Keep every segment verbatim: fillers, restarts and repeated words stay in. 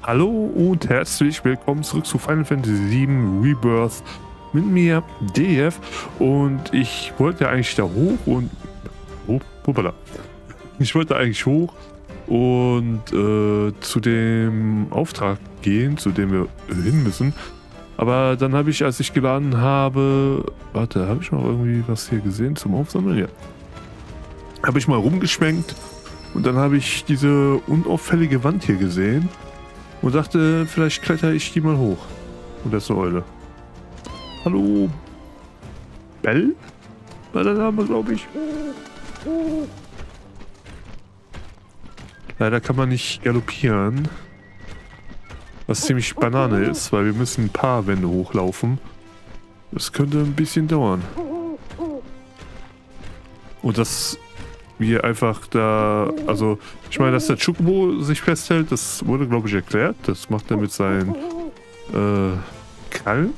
Hallo und herzlich willkommen zurück zu Final Fantasy sieben Rebirth mit mir, D F. Und ich wollte eigentlich da hoch und... Oh, hoppala. Ich wollte eigentlich hoch und äh, zu dem Auftrag gehen, zu dem wir hin müssen. Aber dann habe ich, als ich geladen habe... Warte, habe ich noch irgendwie was hier gesehen zum Aufsammeln? Ja. Habe ich mal rumgeschwenkt und dann habe ich diese unauffällige Wand hier gesehen. Und dachte, vielleicht kletter ich die mal hoch. Und das ist eine Eule. Hallo? Bell? War der Name, glaube ich. Leider kann man nicht galoppieren. Was ziemlich Banane ist, weil wir müssen ein paar Wände hochlaufen. Das könnte ein bisschen dauern. Und das... wir einfach da, also ich meine, dass der Chocobo sich festhält, das wurde, glaube ich, erklärt. Das macht er mit seinen äh, Krallen.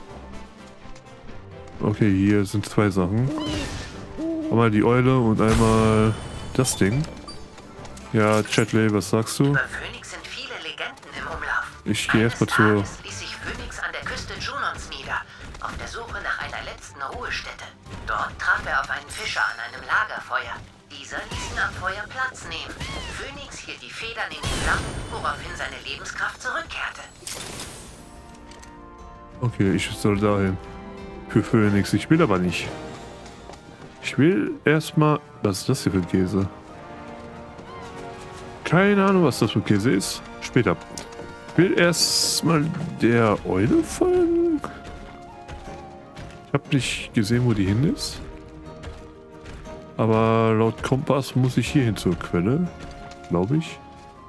Okay, hier sind zwei Sachen. Einmal die Eule und einmal das Ding. Ja, Chatley, was sagst du? Über Phoenix sind viele Legenden im Umlauf. Ich gehe erstmal zur... Tages ließ sich Phoenix an der Küste Junons nieder, auf der Suche nach einer letzten Ruhestätte. Dort traf er auf einen Fischer an einem Lagerfeuer. Dieser ließ ihn am Feuer Platz nehmen. Phoenix hielt die Federn in die Flammen, woraufhin seine Lebenskraft zurückkehrte. Okay, ich soll dahin. Für Phoenix. Ich will aber nicht. Ich will erstmal... Was ist das hier für ein Käse? Keine Ahnung, was das für Käse ist. Später. Ich will erstmal der Eule folgen. Ich habe nicht gesehen, wo die hin ist. Aber laut Kompass muss ich hier hin zur Quelle, glaube ich.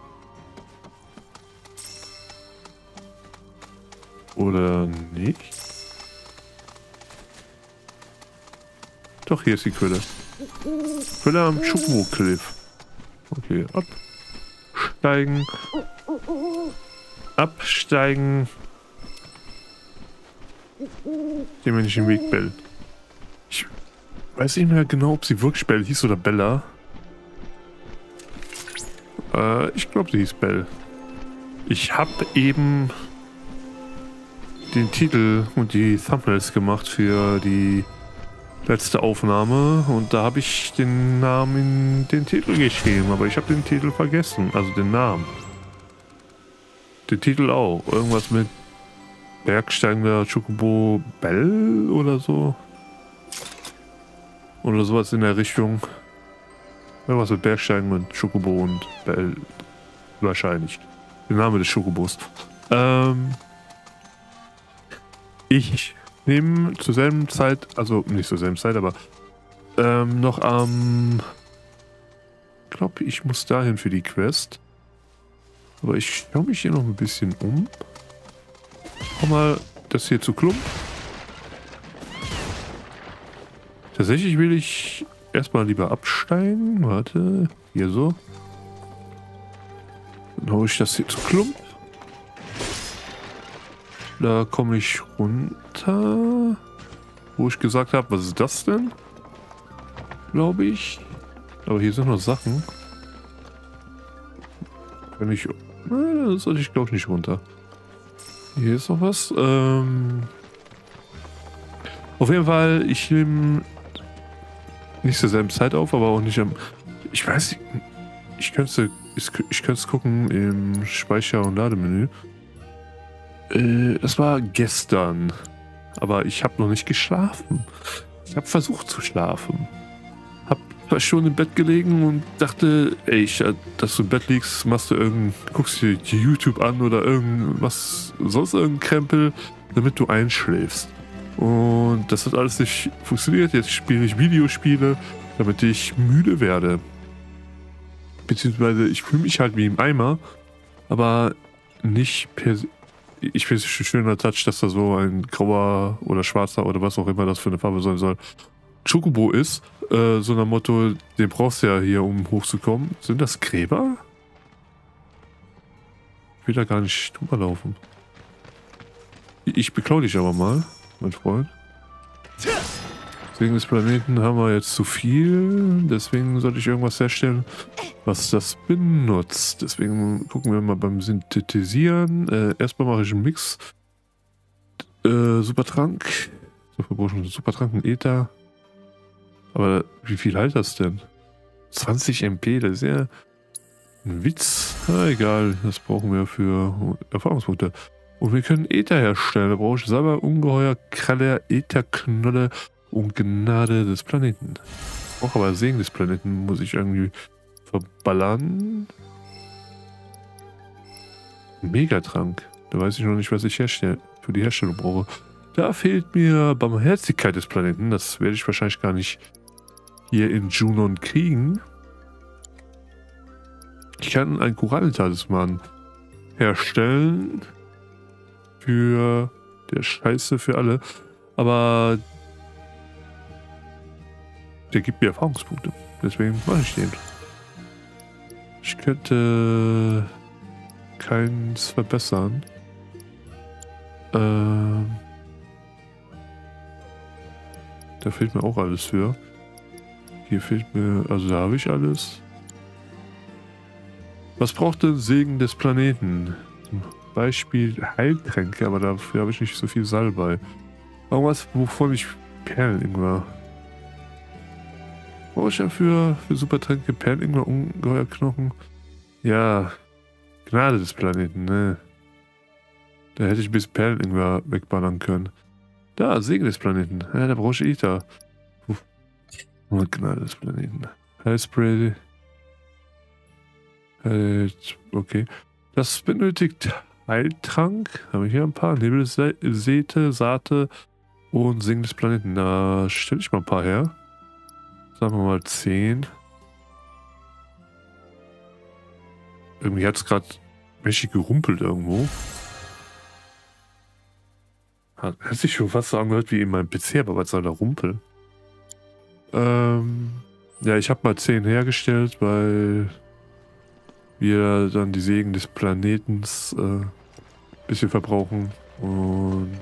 Oder nicht? Doch, hier ist die Quelle. Quelle am Chocobo Cliff. Okay, absteigen. Absteigen. Dem wir nicht den Weg bellen. Ich weiß nicht mehr genau, ob sie wirklich Bell hieß oder Bella. Äh, ich glaube, sie hieß Bell. Ich habe eben den Titel und die Thumbnails gemacht für die letzte Aufnahme und da habe ich den Namen in den Titel geschrieben, aber ich habe den Titel vergessen, also den Namen. Den Titel auch. Irgendwas mit Bergsteigender Chocobo Bell oder so. Oder sowas in der Richtung. Irgendwas mit Bergsteigen mit Chocobo und Bell. Wahrscheinlich. Der Name des Chocobos. Ähm, ich nehme zur selben Zeit, also nicht zur selben Zeit, aber ähm, noch am... Ich glaube, ich muss dahin für die Quest. Aber ich schaue mich hier noch ein bisschen um. Komm mal das hier zu Klump. Tatsächlich will ich erstmal lieber absteigen. Warte, hier so. Dann hole ich das hier zu Klump. Da komme ich runter. Wo ich gesagt habe, was ist das denn? Glaube ich. Aber hier sind noch Sachen. Kann ich... Das sollte ich, glaube ich, nicht runter. Hier ist noch was. Ähm, auf jeden Fall, ich nehme nicht zur selben Zeit auf, aber auch nicht am... Ich weiß nicht, ich könnte ich, ich könnte es gucken im Speicher- und Lademenü. Äh, es war gestern, aber ich habe noch nicht geschlafen. Ich habe versucht zu schlafen. Hab zwei Stunden im Bett gelegen und dachte, ey, ich, dass du im Bett liegst, machst du irgend, guckst dir YouTube an oder irgendwas, sonst irgendein Krempel, damit du einschläfst. Und das hat alles nicht funktioniert. Jetzt spiele ich Videospiele, damit ich müde werde. Beziehungsweise ich fühle mich halt wie im Eimer, aber nicht per se. Ich finde es ein schöner Touch, dass da so ein grauer oder schwarzer oder was auch immer das für eine Farbe sein soll, Chocobo ist. Äh, so nach Motto, den brauchst du ja hier, um hochzukommen. Sind das Gräber? Ich will da gar nicht drüber laufen. Ich beklau dich aber mal, mein Freund. Wegen des Planeten haben wir jetzt zu viel. Deswegen sollte ich irgendwas herstellen, was das benutzt. Deswegen gucken wir mal beim Synthetisieren. Äh, erstmal mache ich einen Mix. Äh, Supertrank. So verbrauchen Supertrank und Ether. Aber wie viel halt das denn? zwanzig M P, das ist ja ein Witz. Na, egal, das brauchen wir für Erfahrungspunkte. Und wir können Ether herstellen. Da brauche ich selber Ungeheuer, Kralle, Etherknolle und Gnade des Planeten. Auch aber Segen des Planeten muss ich irgendwie verballern. Megatrank. Da weiß ich noch nicht, was ich herstelle, für die Herstellung brauche. Da fehlt mir Barmherzigkeit des Planeten. Das werde ich wahrscheinlich gar nicht hier in Junon kriegen. Ich kann einen Korallentalisman herstellen. Für der Scheiße für alle. Aber der gibt mir Erfahrungspunkte. Deswegen mache ich den. Ich könnte keins verbessern. Ähm, da fehlt mir auch alles für. Hier fehlt mir, also da habe ich alles. Was braucht denn Segen des Planeten? Zum Beispiel Heiltränke, aber dafür habe ich nicht so viel Salbei. Irgendwas, wovon ich Perleningwer. Brauche ich dafür für Supertränke Perleningwer, Ungeheuerknochen? Ja, Gnade des Planeten, ne? Da hätte ich ein bisschen Perleningwer wegballern können. Da, Segen des Planeten. Ja, da brauche ich Ether. Oh, Gnade des Planeten. Heilspray. Halt, okay. Das benötigt Heiltrank. Habe ich hier ein paar. Nebelsäte, Saate und Segen des Planeten. Da stelle ich mal ein paar her. Sagen wir mal zehn. Irgendwie hat es gerade mächtig gerumpelt irgendwo. Hat, hat sich schon fast so angehört wie in meinem P C, aber was soll da rumpeln? Ähm, ja, ich habe mal zehn hergestellt, weil wir dann die Segen des Planetens ein äh, bisschen verbrauchen und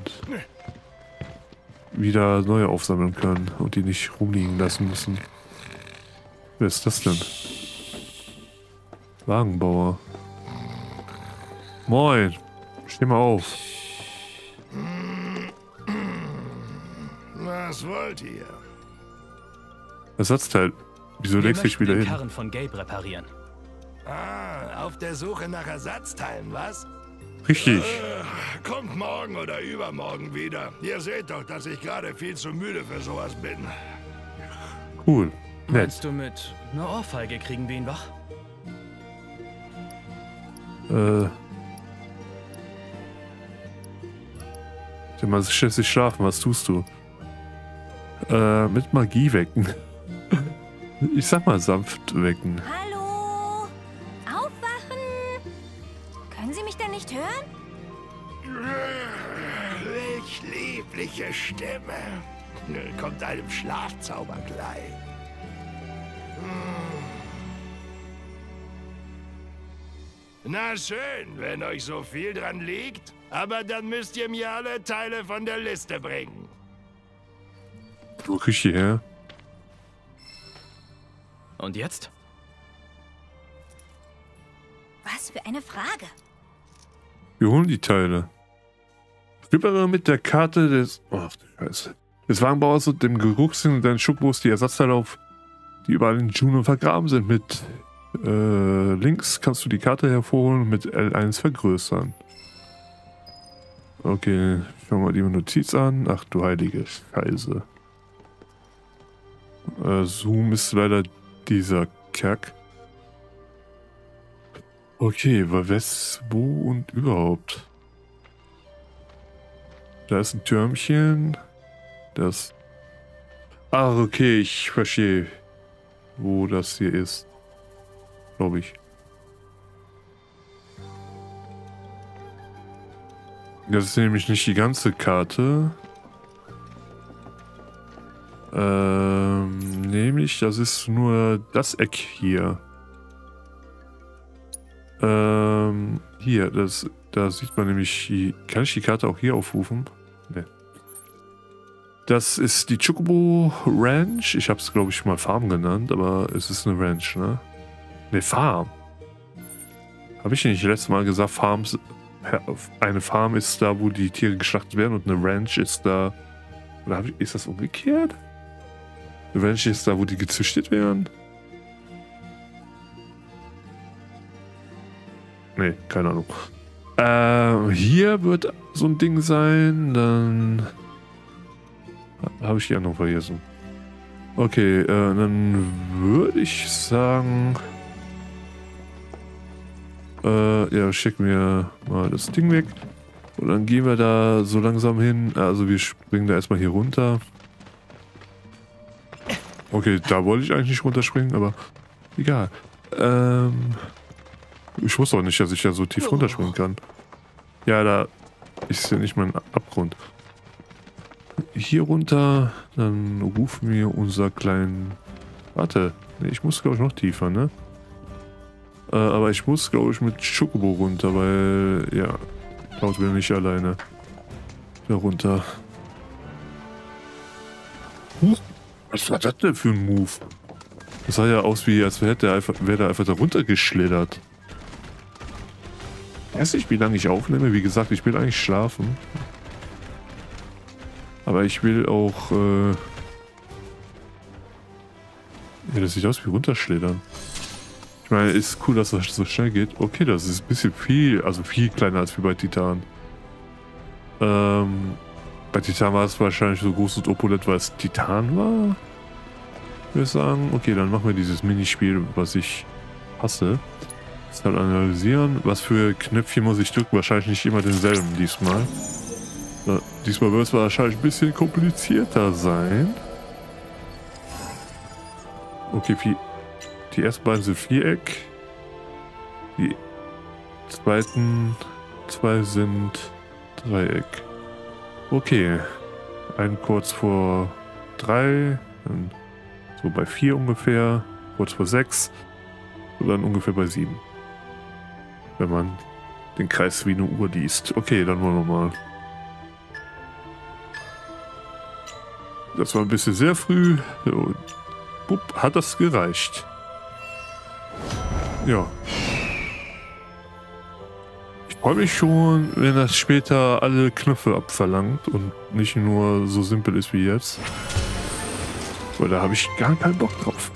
wieder neue aufsammeln können und die nicht rumliegen lassen müssen. Wer ist das denn? Wagenbauer. Moin. Steh mal auf. Was wollt ihr? Ersatzteil. Wieso legst du dich wieder den hin? Karren von Gabe reparieren. Ah, auf der Suche nach Ersatzteilen, was? Richtig. Äh, kommt morgen oder übermorgen wieder. Ihr seht doch, dass ich gerade viel zu müde für sowas bin. Cool. Nett. Meinst du mit einer Ohrfeige kriegen wir ihn wach? Äh. Du meinst, schließlich schlafen, was tust du? Äh, mit Magie wecken. Ich sag mal sanft wecken. Hallo? Aufwachen! Können Sie mich denn nicht hören? Welch liebliche Stimme. Kommt einem Schlafzauber gleich. Na schön, wenn euch so viel dran liegt. Aber dann müsst ihr mir alle Teile von der Liste bringen. Wo krieg ich die her? Und jetzt? Was für eine Frage. Wir holen die Teile. Stöbere mit der Karte des... Ach du Scheiße. Des Wagenbauers und dem Geruchssinn und deinen Schuckbus die Ersatzteile auf, die überall in Juno vergraben sind. Mit äh, links kannst du die Karte hervorholen und mit L eins vergrößern. Okay, schauen wir mal die Notiz an. Ach du heilige Scheiße. Äh, Zoom ist leider dieser Kack. Okay, was, wo und überhaupt? Da ist ein Türmchen. Das... Ach, okay, ich verstehe, wo das hier ist. Glaube ich. Das ist nämlich nicht die ganze Karte. Ähm, nämlich, das ist nur das Eck hier. Ähm, hier, das, da sieht man nämlich, die, kann ich die Karte auch hier aufrufen? Ne. Das ist die Chocobo Ranch. Ich habe es, glaube ich, mal Farm genannt, aber es ist eine Ranch, ne? Ne, Farm. Habe ich nicht letztes Mal gesagt, Farms... Eine Farm ist da, wo die Tiere geschlachtet werden und eine Ranch ist da... Oder ich, ist das umgekehrt? Eine Ranch ist da, wo die gezüchtet werden? Ne, keine Ahnung. Äh, hier wird so ein Ding sein, dann... Habe ich die anderen vergessen. Okay, äh, dann würde ich sagen... Äh, ja, schick mir mal das Ding weg. Und dann gehen wir da so langsam hin. Also wir springen da erstmal hier runter. Okay, da wollte ich eigentlich nicht runterspringen, aber egal. Ähm, ich wusste auch nicht, dass ich da so tief runterspringen kann. Ja, da ist ja nicht mal ein Abgrund. Hier runter, dann rufen wir unser kleinen... Warte, nee, ich muss glaube ich noch tiefer, ne? Äh, aber ich muss glaube ich mit Chocobo runter, weil, ja, Cloud will nicht alleine da runter. Huch, was war das denn für ein Move? Das sah ja aus wie, als wäre der einfach, wär der einfach da runtergeschlittert. Ich weiß nicht, wie lange ich aufnehme. Wie gesagt, ich will eigentlich schlafen. Aber ich will auch... Äh ja, das sieht aus wie runterschlittern. Ich meine, ist cool, dass das so schnell geht. Okay, das ist ein bisschen viel, also viel kleiner als wie bei Titan. Ähm, bei Titan war es wahrscheinlich so groß und opulent, weil es Titan war. Ich würde sagen, okay, dann machen wir dieses Minispiel, was ich hasse. Das halt analysieren. Was für Knöpfchen muss ich drücken? Wahrscheinlich nicht immer denselben diesmal. Na, diesmal wird es wahrscheinlich ein bisschen komplizierter sein. Okay, wie... Die ersten beiden sind Viereck. Die zweiten zwei sind Dreieck. Okay. Einen kurz vor drei. Dann so bei vier ungefähr. Kurz vor sechs. Und dann ungefähr bei sieben. Wenn man den Kreis wie eine Uhr liest. Okay, dann wollen wir mal. Das war ein bisschen sehr früh. Und bupp, hat das gereicht. Ja. Ich freue mich schon, wenn das später alle Knöpfe abverlangt und nicht nur so simpel ist wie jetzt. Weil da habe ich gar keinen Bock drauf.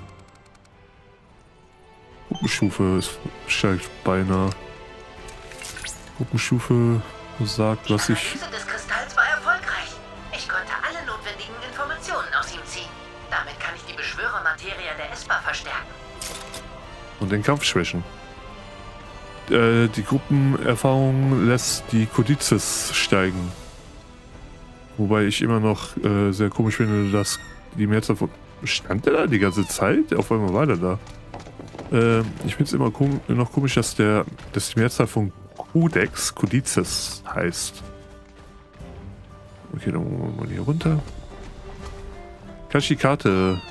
Gruppenstufe ist, steigt beinahe. Gruppenstufe sagt, was ich... Die Analyse des Kristalls war erfolgreich. Ich konnte alle notwendigen Informationen aus ihm ziehen. Damit kann ich die Beschwörermaterie der Esper verstärken. Und den Kampf schwächen. Äh, die Gruppenerfahrung lässt die Kodizes steigen. Wobei ich immer noch äh, sehr komisch finde, dass die Mehrzahl von... Stand der da die ganze Zeit? Auf einmal war der da. Äh, ich finde es immer kom noch komisch, dass der dass die Mehrzahl von Codex Kodizes heißt. Okay, dann wollen wir mal hier runter. Kann ich die Karte...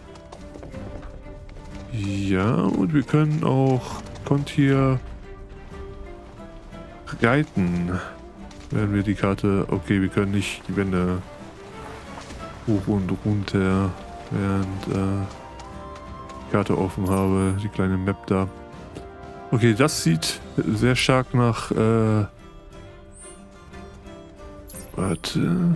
Ja, und wir können auch Kontier reiten. Werden wir die Karte... Okay, wir können nicht die Wände hoch und runter, während äh, die Karte offen habe. Die kleine Map da. Okay, das sieht sehr stark nach... Äh, warte...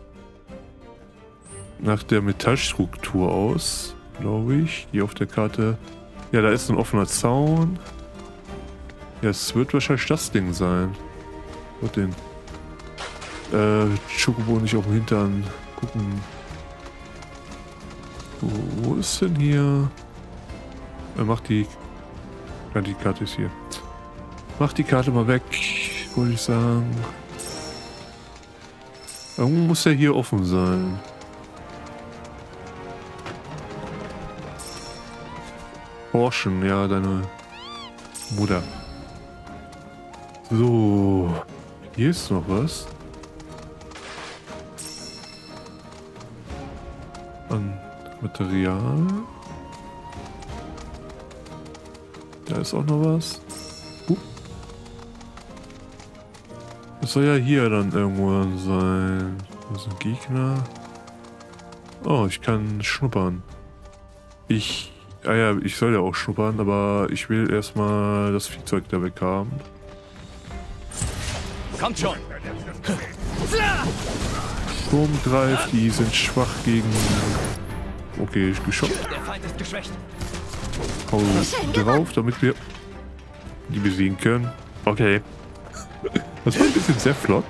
Nach der Metallstruktur aus. Glaube ich, die auf der Karte... Ja, da ist ein offener Zaun. Ja, es wird wahrscheinlich das Ding sein. Und den... Äh, Chocobo nicht auf dem Hintern gucken. Wo, wo ist denn hier... Er macht die... Ja, die Karte ist hier. Mach die Karte mal weg, wollte ich sagen. Irgendwo muss ja hier offen sein. Forschen, ja, deine Mutter. So, hier ist noch was. An Material. Da ist auch noch was. Uh. Das soll ja hier dann irgendwo sein. Das ist ein Gegner. Oh, ich kann schnuppern. Ich Ah ja, ich soll ja auch schnuppern, aber ich will erstmal das Viehzeug da weg haben. Kommt schon! Sturmgreif, die sind schwach gegen... Okay, geschockt. Der Feind ist geschwächt. Hau drauf, damit wir die besiegen können. Okay. Das war ein bisschen sehr flott.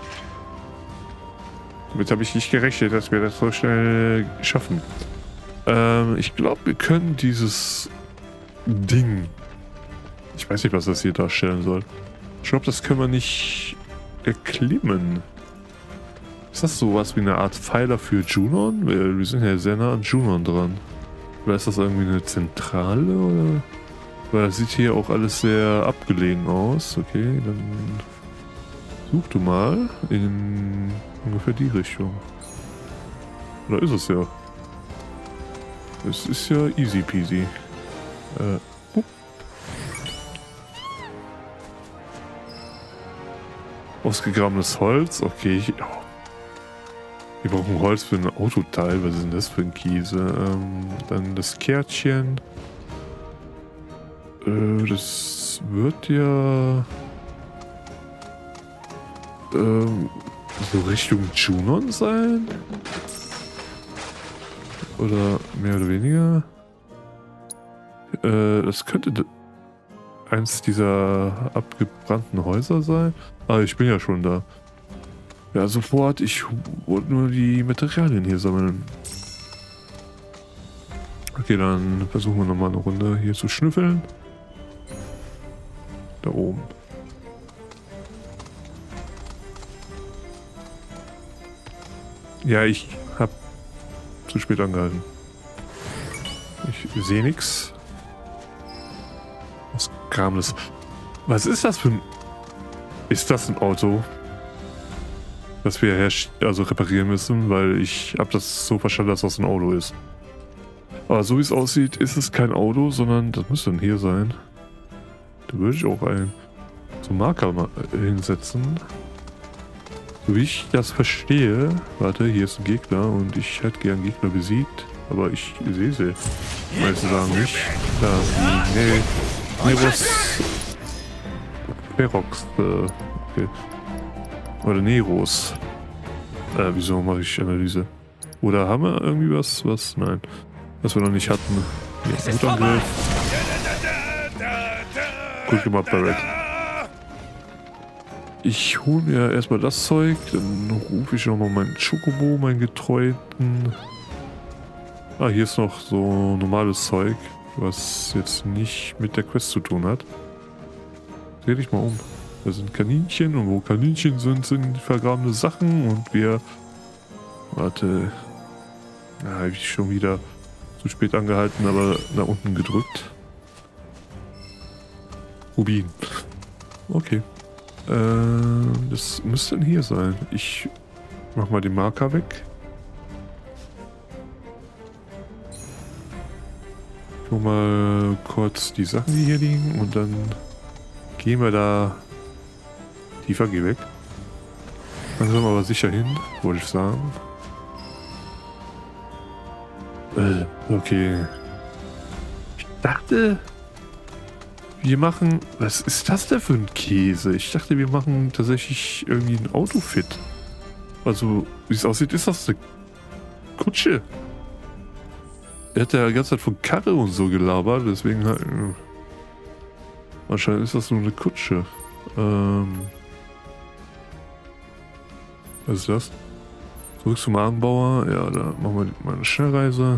Damit habe ich nicht gerechnet, dass wir das so schnell schaffen. Ähm, ich glaube, wir können dieses Ding... Ich weiß nicht, was das hier darstellen soll. Ich glaube, das können wir nicht erklimmen. Ist das sowas wie eine Art Pfeiler für Junon? Wir, wir sind ja sehr nah an Junon dran. Oder ist das irgendwie eine Zentrale? Oder? Weil das sieht hier auch alles sehr abgelegen aus. Okay, dann such du mal in ungefähr die Richtung. Oder ist es ja? Es ist ja easy peasy. Äh, uh. Ausgegrabenes Holz. Okay, ich, oh. Wir brauchen Holz für ein Autoteil. Was ist denn das für ein Käse? Ähm, dann das Kärtchen. Äh, das wird ja... Ähm, so Richtung Junon sein? Oder mehr oder weniger? Äh, das könnte eins dieser abgebrannten Häuser sein. Ah, ich bin ja schon da. Ja, sofort. Ich wollte nur die Materialien hier sammeln. Okay, dann versuchen wir nochmal eine Runde hier zu schnüffeln. Da oben. Ja, ich hab zu spät angehalten. Ich sehe nichts. Was kam das? Was ist das für ein... Ist das ein Auto? Das wir also reparieren müssen, weil ich habe das so verstanden, dass das ein Auto ist. Aber so wie es aussieht, ist es kein Auto, sondern das müsste dann hier sein. Da würde ich auch einen so Marker mal hinsetzen. So wie ich das verstehe, warte, hier ist ein Gegner und ich hätte gern Gegner besiegt, aber ich sehe sie. Meisten sagen nicht. Da, die, nee, Neros, Ferox, äh, okay. Oder Neros. Äh, wieso mache ich Analyse? Oder haben wir irgendwie was, was, nein, was wir noch nicht hatten. Ja, Gutangriff. Gut gemacht, Barrett. Ich hole mir erstmal das Zeug, dann rufe ich nochmal meinen Chocobo, meinen Getreuten. Ah, hier ist noch so normales Zeug, was jetzt nicht mit der Quest zu tun hat. Dreh dich mal um. Da sind Kaninchen und wo Kaninchen sind, sind vergrabene Sachen und wir... Warte... Da habe ich schon wieder zu spät angehalten, aber nach unten gedrückt. Rubin. Okay. Äh, das müsste dann hier sein. Ich mach mal den Marker weg. Ich hol mal kurz die Sachen, die hier liegen und dann gehen wir da tiefer, geh weg. Langsam aber sicher hin, wollte ich sagen. Äh, okay. Ich dachte... Wir machen... Was ist das denn für ein Käse? Ich dachte, wir machen tatsächlich irgendwie ein Auto fit. Also, wie es aussieht, ist das eine Kutsche. Er hat ja die ganze Zeit von Karre und so gelabert, deswegen halt... Wahrscheinlich ist das nur eine Kutsche. Ähm... Was ist das? Zurück zum Anbauer. Ja, da machen wir mal eine Schnellreise.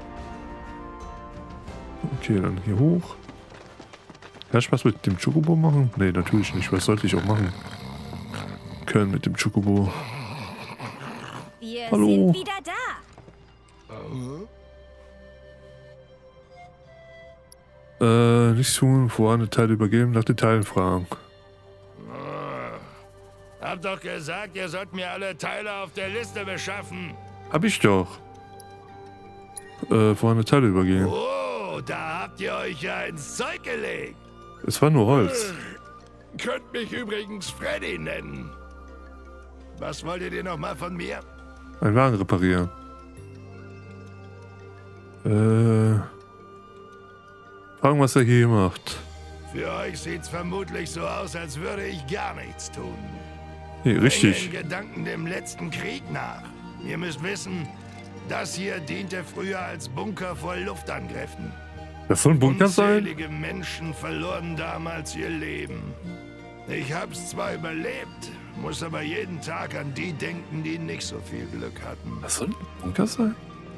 Okay, dann hier hoch. Kann ich was mit dem Chocobo machen? Ne, natürlich nicht. Was sollte ich auch machen können mit dem Chocobo? Wir Hallo. sind wieder da. Äh, nichts tun, vorhandene Teile übergeben, nach den Teilen fragen. Hab doch gesagt, ihr sollt mir alle Teile auf der Liste beschaffen. Hab ich doch. Äh, vorhandene Teile übergeben. Oh, da habt ihr euch ja ins Zeug gelegt. Es war nur Holz. Könnt mich übrigens Freddy nennen. Was wollt ihr denn nochmal von mir? Ein Wagen reparieren. Äh, fragen, was er hier macht. Für euch sieht's vermutlich so aus, als würde ich gar nichts tun. Nee, richtig. In Gedanken dem letzten Krieg nach. Ihr müsst wissen, das hier diente früher als Bunker vor Luftangriffen. Das soll ein Bunker sein? Unzählige Menschen verloren damals ihr Leben. Ich hab's zwar überlebt, muss aber jeden Tag an die denken, die nicht so viel Glück hatten. Das soll ein Bunker sein?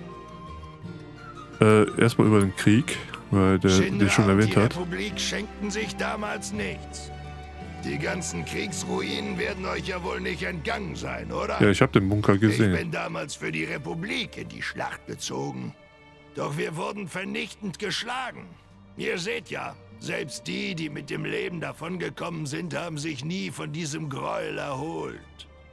Äh, erstmal über den Krieg, weil der den schon erwähnt hat. Die Republik schenkten sich damals nichts. Die ganzen Kriegsruinen werden euch ja wohl nicht entgangen sein, oder? Ja, ich habe den Bunker gesehen. Ich bin damals für die Republik in die Schlacht gezogen. Doch wir wurden vernichtend geschlagen. Ihr seht ja, selbst die, die mit dem Leben davongekommen sind, haben sich nie von diesem Gräuel erholt.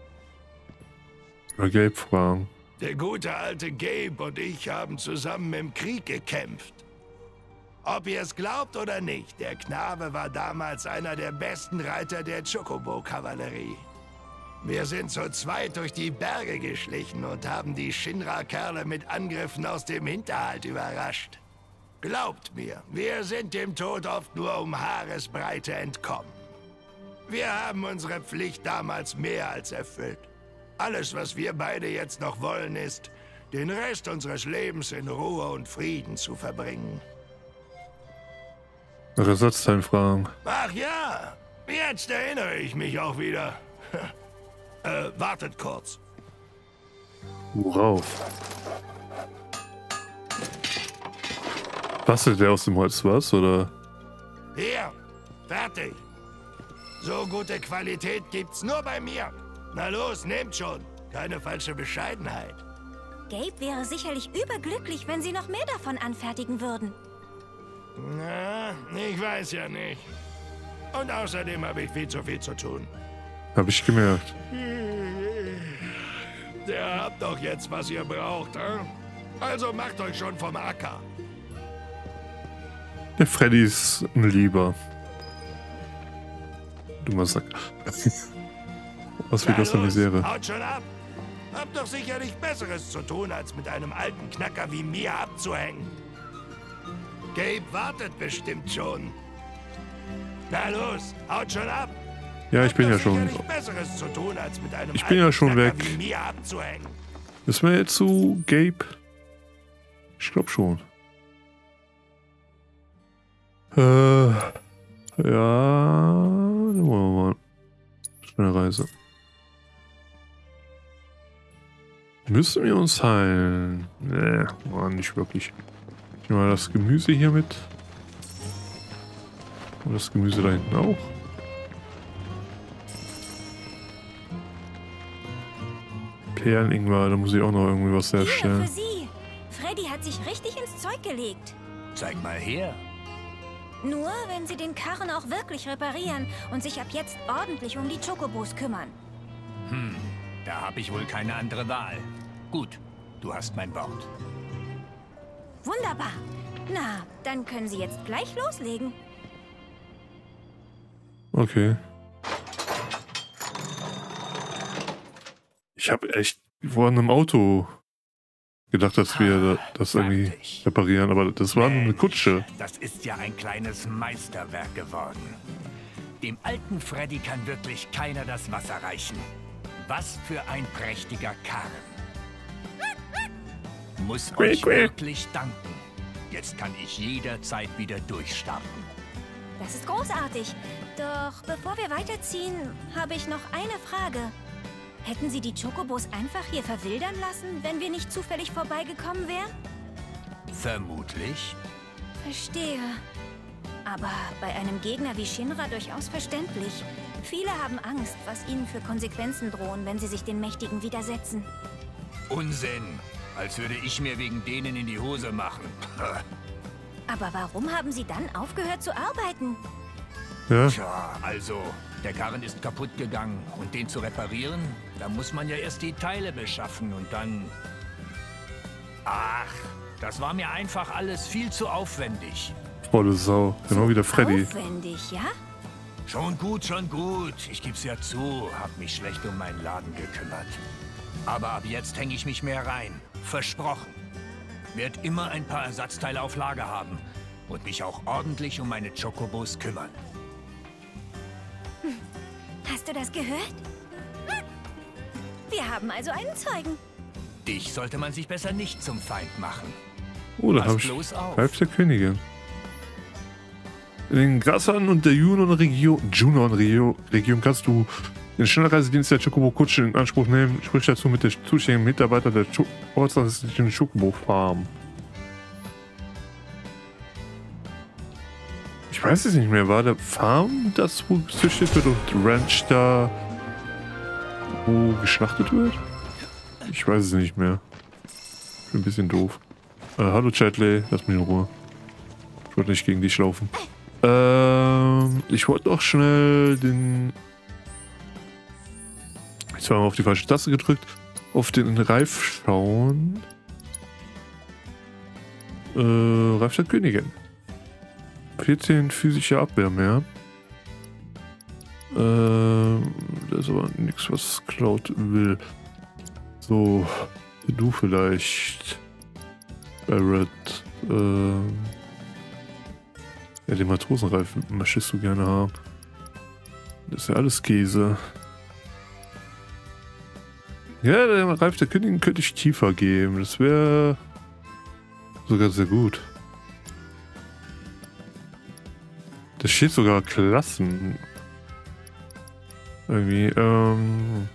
Mal Gabe fragen. Der gute alte Gabe und ich haben zusammen im Krieg gekämpft. Ob ihr es glaubt oder nicht, der Knabe war damals einer der besten Reiter der Chocobo-Kavallerie. Wir sind zu zweit durch die Berge geschlichen und haben die Shinra-Kerle mit Angriffen aus dem Hinterhalt überrascht. Glaubt mir, wir sind dem Tod oft nur um Haaresbreite entkommen. Wir haben unsere Pflicht damals mehr als erfüllt. Alles, was wir beide jetzt noch wollen, ist, den Rest unseres Lebens in Ruhe und Frieden zu verbringen. Nach Ersatzteilfragen. Ach ja, jetzt erinnere ich mich auch wieder. äh, wartet kurz. Worauf? Bastelt der aus dem Holz was, oder? Hier, fertig. So gute Qualität gibt's nur bei mir. Na los, nehmt schon. Keine falsche Bescheidenheit. Gabe wäre sicherlich überglücklich, wenn Sie noch mehr davon anfertigen würden. Na, ich weiß ja nicht. Und außerdem habe ich viel zu viel zu tun. Hab ich gemerkt. Der habt doch jetzt, was ihr braucht, hm? Also macht euch schon vom Acker. Der Freddy ist ein Lieber. Dummer Sack. Was für das eine Misere. Haut schon ab. Habt doch sicherlich Besseres zu tun, als mit einem alten Knacker wie mir abzuhängen. Gabe wartet bestimmt schon. Na los, haut schon ab. Ja, ich bin ja schon. Besseres zu tun, als mit einem Ich bin ja schon weg. wie mir abzuhängen. Müssen wir jetzt zu Gabe? Ich glaube schon. Äh. Ja. Dann wollen wir mal. Schnelle Reise. Müssen wir uns heilen? Nee, war nicht wirklich. Ich nehme mal das Gemüse hier mit. Und das Gemüse da hinten auch. Perleningwer, da muss ich auch noch irgendwie was herstellen. Hier, für Sie. Freddy hat sich richtig ins Zeug gelegt. Zeig mal her. Nur, wenn Sie den Karren auch wirklich reparieren und sich ab jetzt ordentlich um die Chocobos kümmern. Hm, da habe ich wohl keine andere Wahl. Gut, du hast mein Wort. Wunderbar. Na, dann können Sie jetzt gleich loslegen. Okay. Ich habe echt vor einem Auto gedacht, dass wir das irgendwie reparieren, aber das war nur eine Kutsche. Das ist ja ein kleines Meisterwerk geworden. Dem alten Freddy kann wirklich keiner das Wasser reichen. Was für ein prächtiger Karren. Muss euch wirklich danken. Jetzt kann ich jederzeit wieder durchstarten. Das ist großartig. Doch bevor wir weiterziehen, habe ich noch eine Frage. Hätten Sie die Chocobos einfach hier verwildern lassen, wenn wir nicht zufällig vorbeigekommen wären? Vermutlich. Verstehe. Aber bei einem Gegner wie Shinra durchaus verständlich. Viele haben Angst, was ihnen für Konsequenzen drohen, wenn sie sich den Mächtigen widersetzen. Unsinn. Als würde ich mir wegen denen in die Hose machen. Aber warum haben Sie dann aufgehört zu arbeiten? Ja. Tja, also, der Karren ist kaputt gegangen. Und den zu reparieren, da muss man ja erst die Teile beschaffen und dann... Ach, das war mir einfach alles viel zu aufwendig. Volle Sau. Genau wie der Freddy. Aufwendig, ja? Schon gut, schon gut. Ich geb's ja zu, hab mich schlecht um meinen Laden gekümmert. Aber ab jetzt hänge ich mich mehr rein. Versprochen. Werd immer ein paar Ersatzteile auf Lager haben. Und mich auch ordentlich um meine Chocobos kümmern. Hast du das gehört? Wir haben also einen Zeugen. Dich sollte man sich besser nicht zum Feind machen. Oh, da Pass habe ich bloß auf. Reif der Königin. In den Grasland und der Junon-Region Junon-Region kannst du den Schnellreisedienst der Chocobo-Kutsche in Anspruch nehmen. Sprich dazu mit der zuständigen Mitarbeiter der ortsansässigen Chocobo-Farm. Ich weiß es nicht mehr. War der Farm das, wo gezüchtet wird und Ranch da, wo geschlachtet wird? Ich weiß es nicht mehr. Ich bin ein bisschen doof. Äh, hallo Chatley, lass mich in Ruhe. Ich wollte nicht gegen dich laufen. Ähm, ich wollte noch schnell den... Jetzt haben wir auf die falsche Taste gedrückt. Auf den Reif schauen. Äh, Reif der Königin. vierzehn physische Abwehr mehr. Äh, das ist aber nichts, was Cloud will. So, du vielleicht. Barrett. Äh, ja, den Matrosenreifen möchtest du gerne haben. Das ist ja alles Käse. Ja, der Reif der Königin könnte ich tiefer geben. Das wäre sogar sehr gut. Da steht sogar Klassen. Irgendwie, ähm...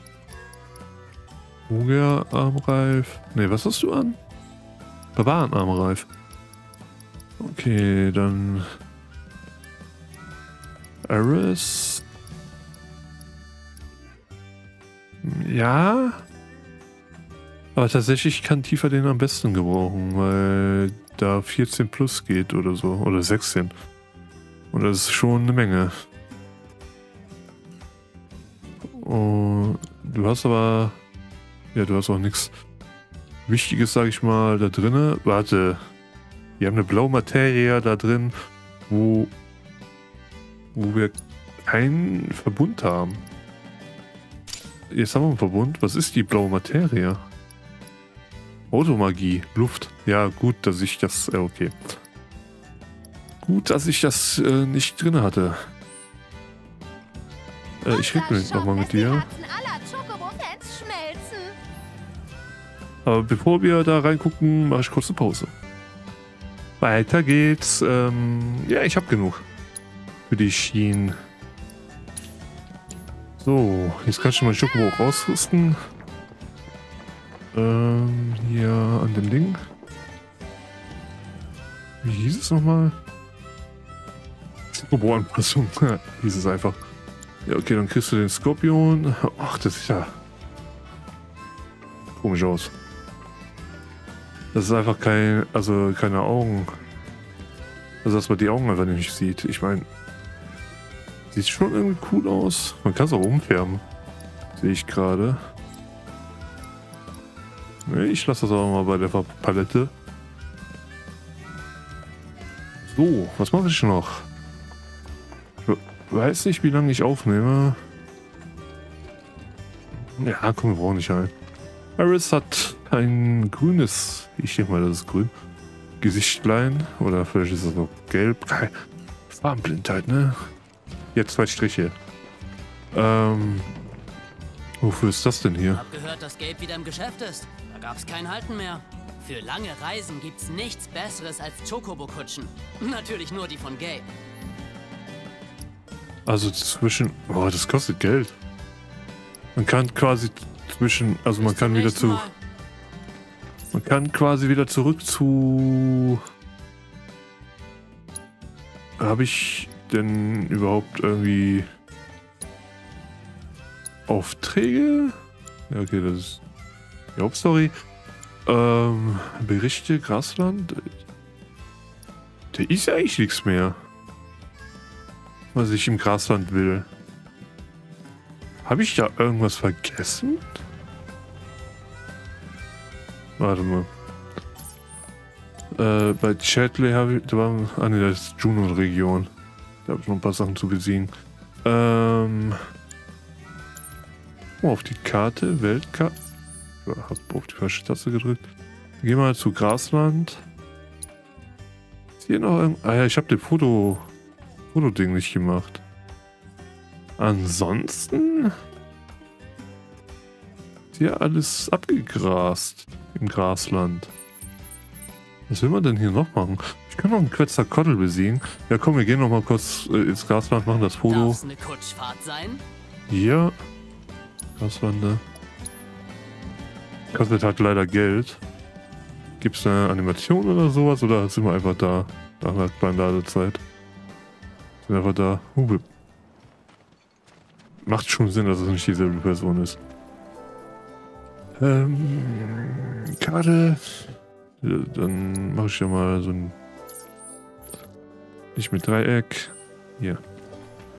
Uger-Armreif. Ne, was hast du an? Barbaren-Armreif. Okay, dann... Aris. Ja. Aber tatsächlich kann Tifa den am besten gebrauchen, weil da vierzehn plus geht oder so. Oder sechzehn. Und das ist schon eine Menge. Und du hast aber... Ja, du hast auch nichts Wichtiges, sag ich mal, da drinne. Warte. Wir haben eine blaue Materie da drin, wo... wo wir keinen Verbund haben. Jetzt haben wir einen Verbund. Was ist die blaue Materie? Automagie. Luft. Ja, gut, dass ich das... Äh, okay. Gut, dass ich das äh, nicht drin hatte. Äh, ich rede nochmal mit dir. Aber bevor wir da reingucken, mache ich kurz eine Pause. Weiter geht's. Ähm, ja, ich habe genug. Für die Schienen. So, jetzt kann ich mein Chocobo auch rausrüsten. Ähm, hier an dem Ding. Wie hieß es nochmal? Chocobo-Anpassung. Hieß es einfach. Ja, okay, dann kriegst du den Skorpion. Ach, das sieht ja komisch aus. Das ist einfach kein, also keine Augen. Also, dass man die Augen einfach nicht sieht. Ich meine, sieht schon irgendwie cool aus. Man kann es auch umfärben. Sehe ich gerade. Ich lasse das auch mal bei der Palette. So, was mache ich noch? Ich weiß nicht, wie lange ich aufnehme. Ja, komm, wir brauchen nicht ein. Aris hat ein grünes, ich denke mal, das ist grün, Gesichtlein. Oder vielleicht ist es noch gelb. Farbenblindheit, ne? Jetzt zwei Striche. Ähm, wofür ist das denn hier? Ich hab gehört, dass Gabe wieder im Geschäft ist. Da gab's kein Halten mehr. Für lange Reisen gibt's nichts Besseres als Chocobo-Kutschen. Natürlich nur die von Gabe. Also zwischen... Oh, das kostet Geld. Man kann quasi zwischen... Also man kann wieder zu... Man kann quasi wieder zurück zu... Habe ich denn überhaupt irgendwie... Aufträge? Ja, okay, das ist die Hauptstory. Ähm, Berichte, Grasland. Da ist ja eigentlich nichts mehr, was ich im Grasland will. Habe ich da irgendwas vergessen? Warte mal. Äh, bei Chatley habe ich... Da war... Ah ne, das ist Junon-Region. Da habe ich noch ein paar Sachen zu besiegen. Ähm... Oh, auf die Karte, Weltkarte. Ich habe auf die falsche Taste gedrückt. Gehen wir mal zu Grasland. Ist hier noch irgend... Ah ja, ich habe den Foto... Foto-Ding nicht gemacht. Ansonsten... Ist hier alles abgegrast. Im Grasland. Was will man denn hier noch machen? Ich kann noch einen Quetzalcoatl besiegen. Ja komm, wir gehen noch mal kurz äh, ins Grasland, machen das Foto. Darf's eine Kutschfahrt sein? Ja. Graswander. Kostet halt leider Geld. Gibt es eine Animation oder sowas? Oder sind wir einfach da? Da haben wir halt keine Ladezeit. Sind wir einfach da. Uh, macht schon Sinn, dass es nicht dieselbe Person ist. Ähm. Karte. Ja, dann mache ich ja mal so ein. Nicht mit Dreieck. Hier.